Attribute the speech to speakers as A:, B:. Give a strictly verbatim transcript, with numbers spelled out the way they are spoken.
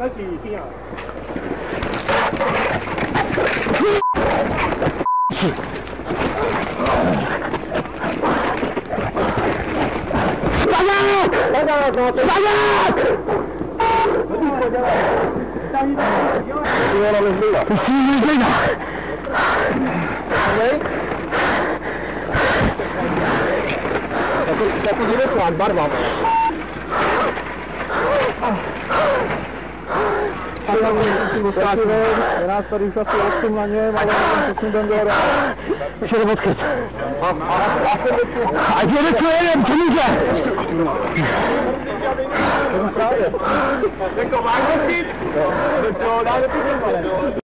A: 开始听啊。大家，大家，大家！我来了，这个，这个，喂。Tapi dia tuan bar bang. Kalau kita buka tu, enak perisa satu mana malam itu dan dua. Siapa buat kerja? Aje ni tu yang cuma je. Kau mana sih? Kau dah ada tu.